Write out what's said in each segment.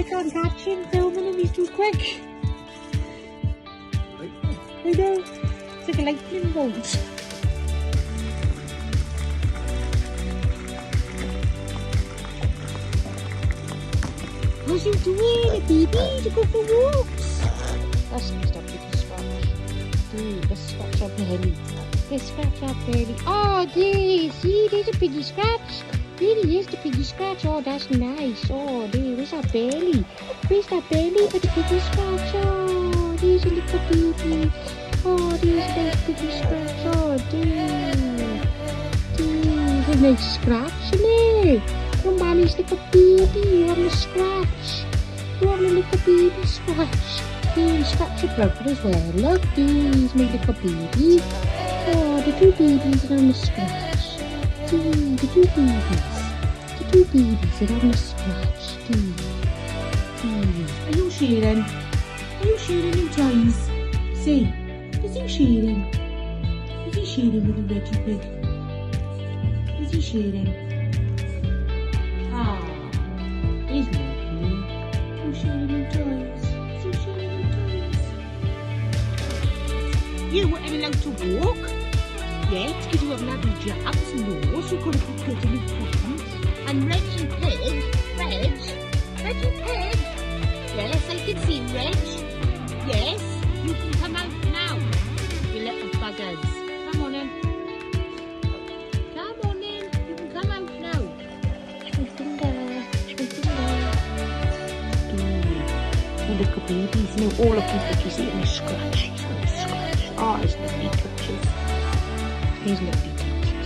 can't catch him filming him, he's too quick. I know, it's like a lightning bolt. How's you doing, baby? To go for walks? Let's stop with the scratch. Dude, let's scratch our belly. Let's scratch our belly. Oh, there, see, there's a piggy scratch. Really is the piggy scratch. Oh, that's nice. Oh, there's our belly. Where's that belly for the piggy scratch? Oh, there's a little baby. Oh, there's a nice piggy scratch. Oh, there's a nice scratch, isn't it? Your mommy's little baby. You're on the scratch. You're on the little baby scratch. Here, scratch your brother as well. Look, there's my little baby. Oh, the two babies are on the scratch. See, the two babies. The two babies are on the scratch. See. Are you sharing? Are you sharing your toys? See, is he sharing? Is he sharing with the Reggie Pig? Is he sharing? Ah, he's lovely. Are you sharing your toys? Is he sharing your toys? You weren't allowed to walk yet because you haven't had your jabs. No, so you've got to put good in your pants. And Reggie Pig, Reggie Pig. Yes, I can see Reg. Yes, you can come out now, you little buggers. Come on in. Come on in. You can come out now. Oh, look at babies. No, all of these pictures here in a scratch. He's on a scratch. Oh, his lovely touches. His lovely touches.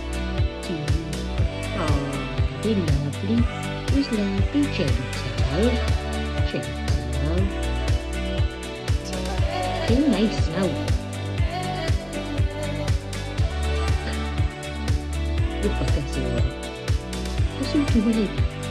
Oh, they're lovely. He's lovely, gentle. Feel nice now. Look at this. What's he doing?